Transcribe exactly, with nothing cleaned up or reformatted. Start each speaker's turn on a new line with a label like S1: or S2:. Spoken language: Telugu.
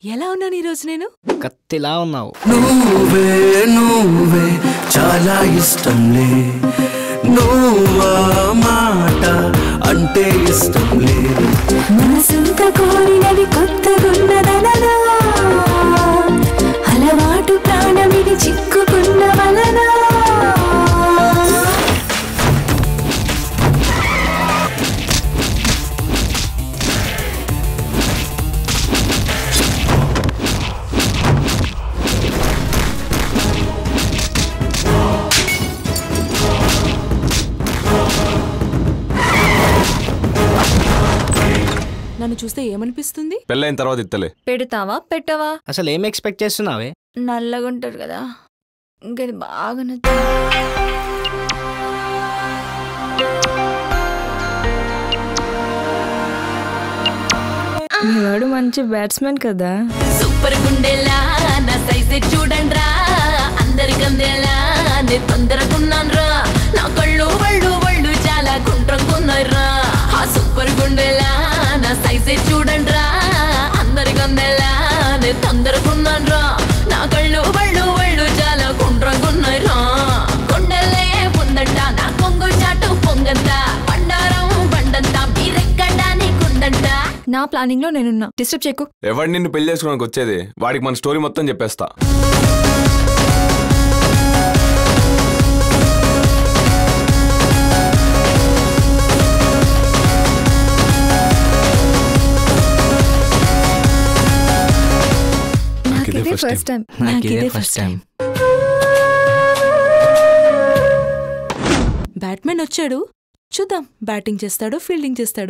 S1: ఎలా ఉన్నాను ఈ రోజు నేను?
S2: కత్తిలా ఉన్నావు.
S3: నువ్వే నువ్వే చాలా ఇష్టంలే, నువ్వా మాట అంటే ఇష్టంలే.
S4: మనసంత కోరినవి కొత్తగున్నదననా, అలవాటు ప్రాణమిది చిక్కుకున్న వలనా.
S1: నన్ను చూస్తే ఏమనిపిస్తుంది?
S5: పెళ్ళైన తర్వాత ఇత్తలే.
S6: పెడతావా పెట్టవా?
S2: అసలు ఏం ఎక్స్పెక్ట్ చేస్తున్నావే?
S6: నల్లగా ఉంటారు కదా, ఇంకది బాగా నచ్చింది. వాడు మంచి బ్యాట్స్మెన్ కదా.
S4: సూపర్ గుండెలా నా సైజే చూడండ్రా, అందరికందేలా నే తొందరకున్నాన్రా. నా కళ్ళు వళ్ళు వళ్ళు చాలా గుండ్రంగున్నాయిరా. ఆ సూపర్ గుండెలా నా సైజే చూడండ్రా, అందరికందేలా నే తొందరకున్నాన్రా. నా కళ్ళు వళ్ళు వళ్ళు చాలా గుండ్రంగున్నాయిరా. కొండలే ఉందంట నా కొంగు చాటు పొంగంత, బండారం బండంత మీరెక్కడానికుందంట.
S6: నా ప్లానింగ్ లో నేనున్నా, డిస్టర్బ్ చేయకు.
S5: ఎవడు నిన్ను పెళ్లి చేసుకోవడానికి వచ్చేది? వాడికి మన స్టోరీ మొత్తం చెప్పేస్తా.
S6: ఫస్ట్ టైం
S2: నాకిదే ఫస్ట్ టైం.
S1: బ్యాట్మెన్ వచ్చాడు, చూద్దాం బ్యాటింగ్ చేస్తాడో ఫీల్డింగ్ చేస్తాడో.